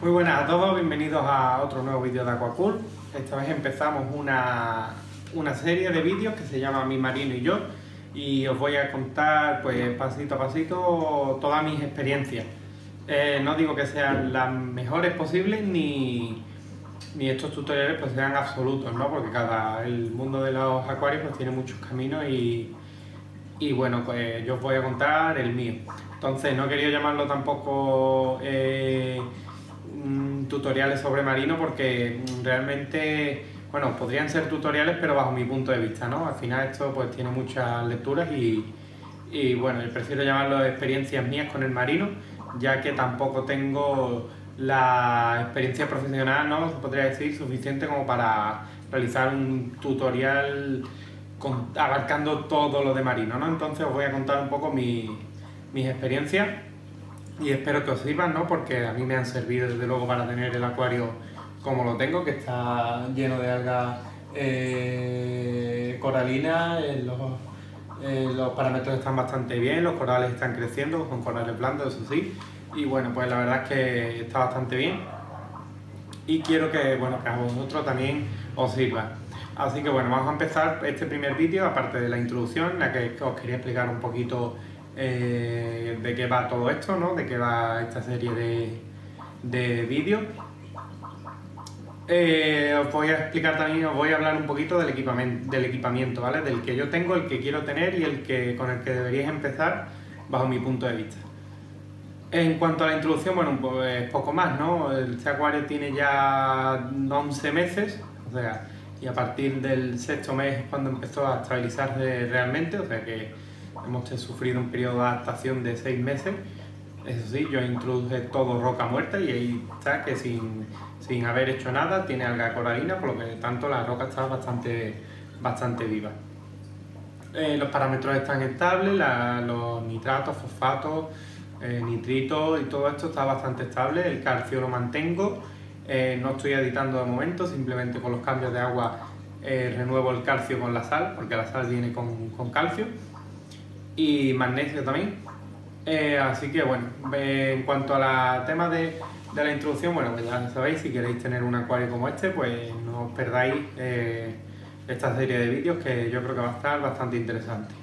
Muy buenas a todos, bienvenidos a otro nuevo vídeo de Aquacool. Esta vez empezamos una serie de vídeos que se llama Mi Marino y Yo, y os voy a contar pues pasito a pasito todas mis experiencias. No digo que sean las mejores posibles ni estos tutoriales pues sean absolutos, ¿no? Porque el mundo de los acuarios pues tiene muchos caminos y bueno, pues yo os voy a contar el mío. Entonces no quería llamarlo tampoco tutoriales sobre marino, porque realmente, bueno, podrían ser tutoriales pero bajo mi punto de vista, ¿no? Al final esto pues tiene muchas lecturas y bueno, yo prefiero llamarlo experiencias mías con el marino, ya que tampoco tengo la experiencia profesional, ¿no? Se podría decir, suficiente como para realizar un tutorial abarcando todo lo de marino, ¿no? Entonces os voy a contar un poco mis experiencias y espero que os sirvan, ¿no? Porque a mí me han servido desde luego para tener el acuario como lo tengo, que está lleno de algas coralinas. Los parámetros están bastante bien, los corales están creciendo, son corales blandos, eso sí, y bueno, pues la verdad es que está bastante bien y quiero que, bueno, que a vosotros también os sirva. Así que bueno, vamos a empezar este primer vídeo, aparte de la introducción, en la que os quería explicar un poquito de qué va todo esto, ¿no? De qué va esta serie de vídeos. Os voy a explicar también, os voy a hablar un poquito del equipamiento, ¿vale? Del que yo tengo, el que quiero tener y con el que deberíais empezar bajo mi punto de vista. En cuanto a la introducción, bueno, pues poco más, ¿no? Este acuario tiene ya 11 meses, o sea, y a partir del sexto mes es cuando empezó a estabilizarse realmente, o sea que hemos sufrido un periodo de adaptación de 6 meses. Eso sí, yo introduje todo roca muerta y ahí está, que sin haber hecho nada tiene alga coralina, por lo que tanto la roca está bastante viva. Los parámetros están estables, los nitratos, fosfatos, nitritos y todo esto está bastante estable. El calcio lo mantengo, no estoy aditando de momento, simplemente con los cambios de agua renuevo el calcio con la sal, porque la sal viene con calcio, y magnesio también. Así que bueno, en cuanto a tema de la introducción, bueno, pues ya sabéis, si queréis tener un acuario como este, pues no os perdáis esta serie de vídeos, que yo creo que va a estar bastante interesante.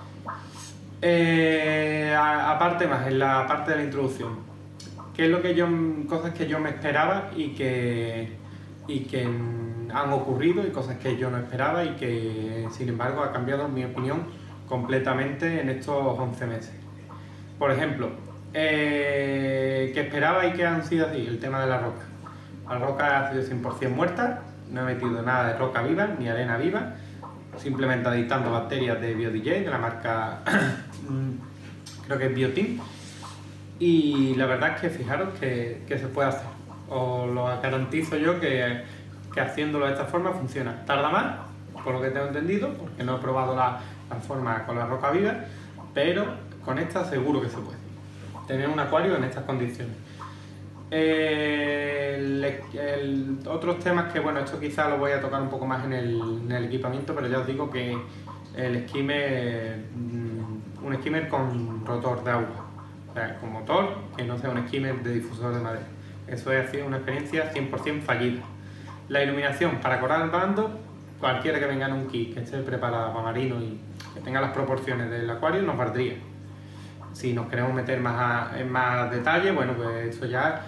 Aparte más, en la parte de la introducción, ¿qué es lo que cosas que yo me esperaba y que han ocurrido, y cosas que yo no esperaba y que sin embargo ha cambiado mi opinión completamente en estos 11 meses? Por ejemplo, que esperaba y que han sido así, el tema de la roca. La roca ha sido 100% muerta, no he metido nada de roca viva ni arena viva, simplemente aditando bacterias de BioDJ, de la marca creo que es Biotin, y la verdad es que fijaros que se puede hacer. Os lo garantizo yo que haciéndolo de esta forma funciona. Tarda más, por lo que tengo entendido, porque no he probado la forma con la roca viva, pero con esta seguro que se puede tener un acuario en estas condiciones. Otros temas que, bueno, esto quizá lo voy a tocar un poco más en el equipamiento, pero ya os digo que el skimmer, un skimmer con rotor de agua, o sea, con motor, que no sea un skimmer de difusor de madera. Eso ha sido una experiencia 100% fallida. La iluminación para coral blando, cualquiera que venga en un kit que esté preparado para marino y que tenga las proporciones del acuario, nos valdría. Si nos queremos meter en más detalle, bueno, pues eso ya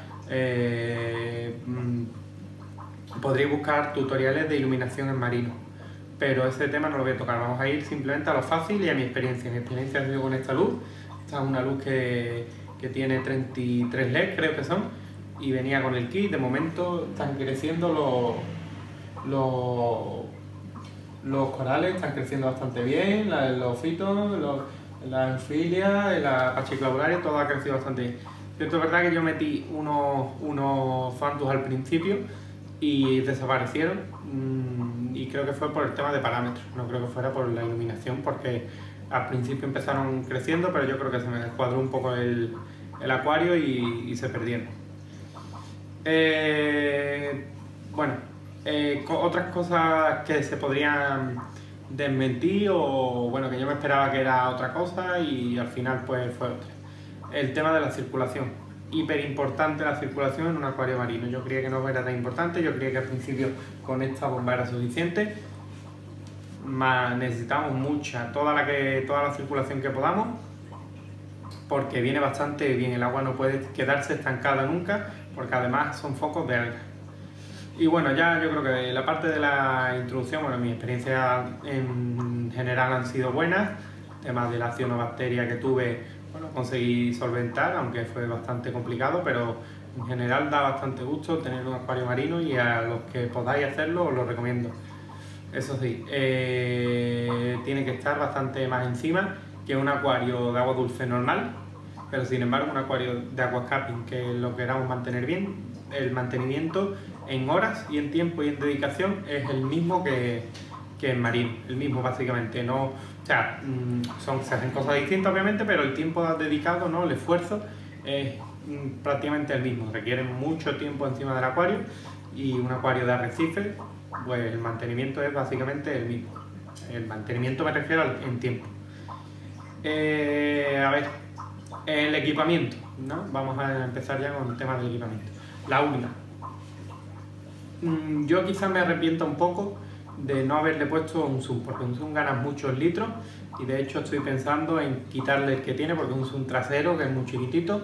podréis buscar tutoriales de iluminación en marino, pero ese tema no lo voy a tocar. Vamos a ir simplemente a lo fácil y a mi experiencia. Mi experiencia ha sido con esta luz. Esta es una luz que tiene 33 LED, creo que son, y venía con el kit. De momento están creciendo los corales, están creciendo bastante bien, los fitos, la anfilia, la pachiclavularia, todo ha crecido bastante bien. Cierto, es verdad que yo metí unos fantus al principio y desaparecieron, y creo que fue por el tema de parámetros, no creo que fuera por la iluminación, porque al principio empezaron creciendo, pero yo creo que se me descuadró un poco el acuario y se perdieron. Bueno, otras cosas que se podrían desmentir, o bueno, que yo me esperaba que era otra cosa y al final pues fue otra. El tema de la circulación. hiper importante la circulación en un acuario marino. Yo creía que no era tan importante, yo creía que al principio con esta bomba era suficiente, más necesitamos mucha, toda la circulación que podamos, porque viene bastante bien. El agua no puede quedarse estancada nunca, porque además son focos de algas. Y bueno, ya yo creo que la parte de la introducción, bueno, mis experiencias en general han sido buenas. Temas de la cianobacteria que tuve, bueno, conseguí solventar, aunque fue bastante complicado, pero en general da bastante gusto tener un acuario marino y a los que podáis hacerlo os lo recomiendo. Eso sí, tiene que estar bastante más encima que un acuario de agua dulce normal, pero sin embargo un acuario de aquascaping que lo queramos mantener bien, el mantenimiento en horas y en tiempo y en dedicación es el mismo que en marino, el mismo básicamente. No, o sea, se hacen cosas distintas obviamente, pero el tiempo dedicado, ¿no? El esfuerzo es prácticamente el mismo. Requiere mucho tiempo encima del acuario, y un acuario de arrecife, pues el mantenimiento es básicamente el mismo. El mantenimiento me refiero en tiempo. A ver, el equipamiento, ¿no? Vamos a empezar ya con el tema del equipamiento. La urna. Yo quizás me arrepiento un poco de no haberle puesto un zoom, porque un zoom gana muchos litros, y de hecho estoy pensando en quitarle el que tiene, porque es un zoom trasero que es muy chiquitito,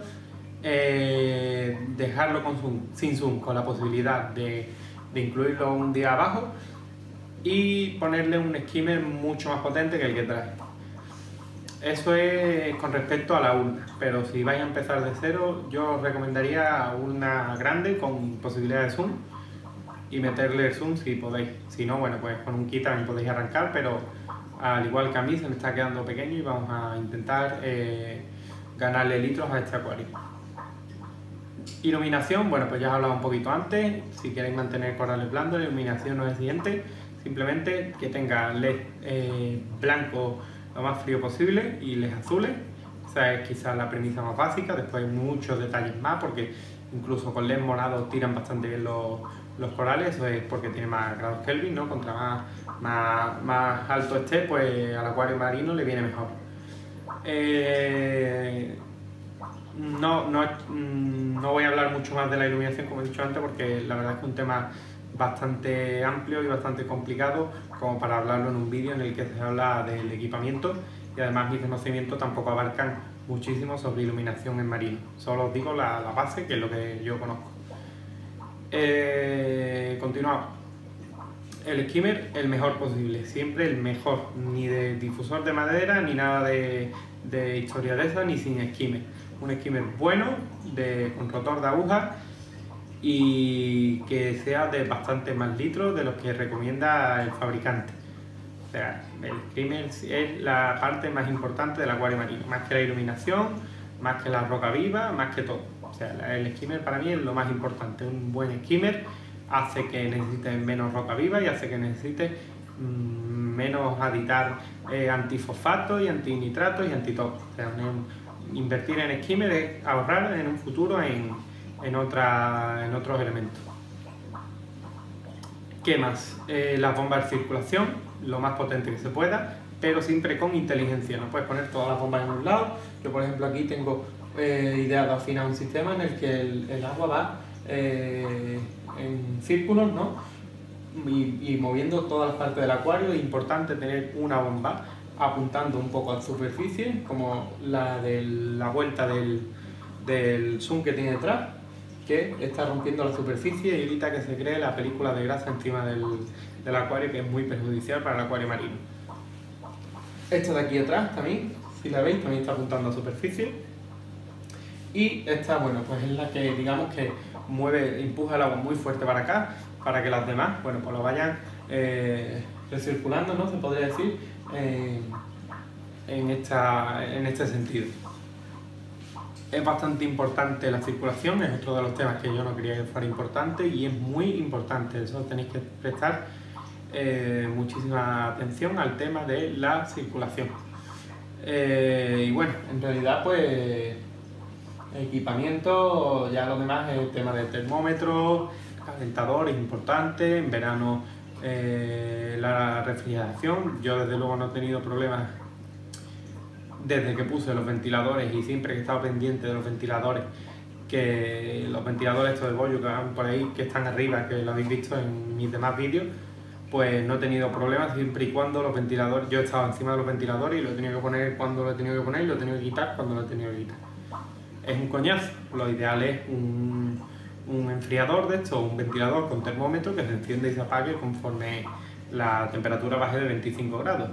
dejarlo con zoom, sin zoom, con la posibilidad de incluirlo un día abajo y ponerle un skimmer mucho más potente que el que trae. Eso es con respecto a la urna, pero si vais a empezar de cero, yo os recomendaría una grande con posibilidad de zoom y meterle el zoom si podéis. Si no, bueno, pues con un kit también podéis arrancar, pero al igual que a mí se me está quedando pequeño y vamos a intentar ganarle litros a este acuario. Iluminación, bueno, pues ya os he hablado un poquito antes. Si queréis mantener corales blandos, la iluminación no es siguiente, simplemente que tenga LED blanco lo más frío posible y LEDs azules. Esa es quizás la premisa más básica. Después hay muchos detalles más, porque incluso con LED morados tiran bastante bien los corales. Eso es porque tiene más grados Kelvin, ¿no? Contra más alto esté, pues al acuario marino le viene mejor. No voy a hablar mucho más de la iluminación, como he dicho antes, porque la verdad es que es un tema bastante amplio y bastante complicado como para hablarlo en un vídeo en el que se habla del equipamiento, y además mis conocimientos tampoco abarcan muchísimo sobre iluminación en marino. Solo os digo la base, que es lo que yo conozco. Continuamos. El skimmer, el mejor posible, siempre el mejor, ni de difusor de madera ni nada de historia de esa, ni sin skimmer. Un skimmer bueno, con rotor de aguja, y que sea de bastante más litros de los que recomienda el fabricante. O sea, el skimmer es la parte más importante del acuario marino, más que la iluminación, más que la roca viva, más que todo. O sea, el skimmer para mí es lo más importante. Un buen skimmer hace que necesite menos roca viva y hace que necesite menos aditar antifosfatos y antinitratos y antitop. O sea, invertir en skimmer es ahorrar en un futuro en otros elementos. ¿Qué más? Las bombas de circulación, lo más potente que se pueda, pero siempre con inteligencia. No puedes poner todas las bombas en un lado. Yo, por ejemplo, aquí tengo ideado afinar un sistema en el que el agua va en círculos, ¿no? Y moviendo todas las partes del acuario. Es importante tener una bomba apuntando un poco a la superficie, como la de la vuelta del zoom que tiene detrás, que está rompiendo la superficie y evita que se cree la película de grasa encima del acuario, que es muy perjudicial para el acuario marino. Esta de aquí atrás también, si la veis, también está apuntando a superficie. Y esta, bueno, pues es la que, digamos, que empuja el agua muy fuerte para acá, para que las demás, bueno, pues lo vayan recirculando, ¿no? Se podría decir, en este sentido. Es bastante importante la circulación, es otro de los temas que yo no quería que fuera importante, y es muy importante. Eso tenéis que prestar muchísima atención al tema de la circulación. Y bueno, en realidad, pues equipamiento, ya lo demás es el tema del termómetro, calentador es importante. En verano la refrigeración, yo desde luego no he tenido problemas desde que puse los ventiladores, y siempre que he estado pendiente de los ventiladores que los ventiladores estos de bollo que van por ahí, que están arriba, que lo habéis visto en mis demás vídeos, pues no he tenido problemas siempre y cuando los ventiladores, yo he estado encima de los ventiladores y lo he tenido que poner cuando lo he tenido que poner y lo he tenido que quitar cuando lo he tenido que quitar. Es un coñazo, lo ideal es un enfriador de esto, un ventilador con termómetro que se enciende y se apague conforme la temperatura baje de 25 grados.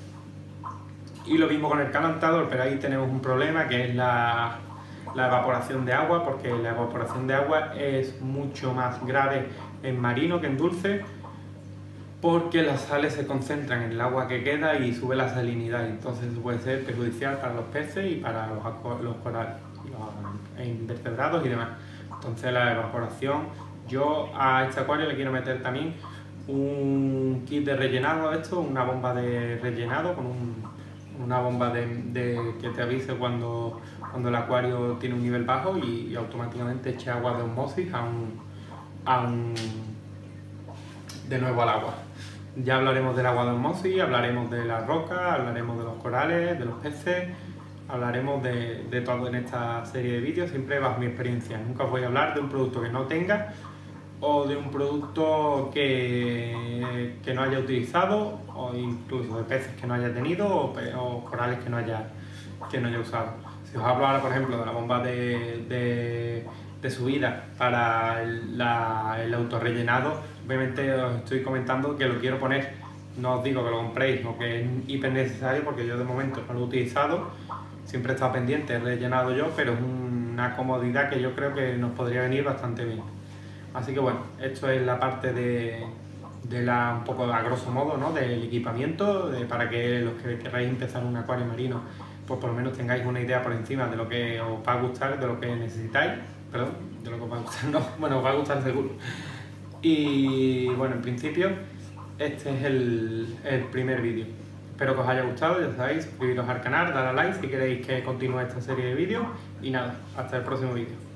Y lo mismo con el calentador, pero ahí tenemos un problema que es la evaporación de agua, porque la evaporación de agua es mucho más grave en marino que en dulce, porque las sales se concentran en el agua que queda y sube la salinidad, entonces puede ser perjudicial para los peces y para los corales, los invertebrados y demás. Entonces la evaporación, yo a este acuario le quiero meter también un kit de rellenado de esto, una bomba de rellenado con una bomba que te avise cuando el acuario tiene un nivel bajo y automáticamente eche agua de osmosis de nuevo al agua. Ya hablaremos del agua de osmosis, hablaremos de las rocas, hablaremos de los corales, de los peces, hablaremos de todo en esta serie de vídeos, siempre bajo mi experiencia. Nunca os voy a hablar de un producto que no tenga o de un producto que no haya utilizado, o incluso de peces que no haya tenido o corales que no haya usado. Si os hablo ahora, por ejemplo, de la bomba de subida para el autorrellenado, obviamente os estoy comentando que lo quiero poner, no os digo que lo compréis o que es hiper necesario, porque yo de momento no lo he utilizado, siempre he estado pendiente, he rellenado yo, pero es una comodidad que yo creo que nos podría venir bastante bien. Así que bueno, esto es la parte un poco a grosso modo, ¿no?, del equipamiento, para que los que queráis empezar un acuario marino, pues por lo menos tengáis una idea por encima de lo que os va a gustar, de lo que necesitáis, perdón, de lo que os va a gustar, no, bueno, os va a gustar seguro. Y bueno, en principio este es el primer vídeo. Espero que os haya gustado, ya sabéis, suscribiros al canal, darle a like si queréis que continúe esta serie de vídeos y nada, hasta el próximo vídeo.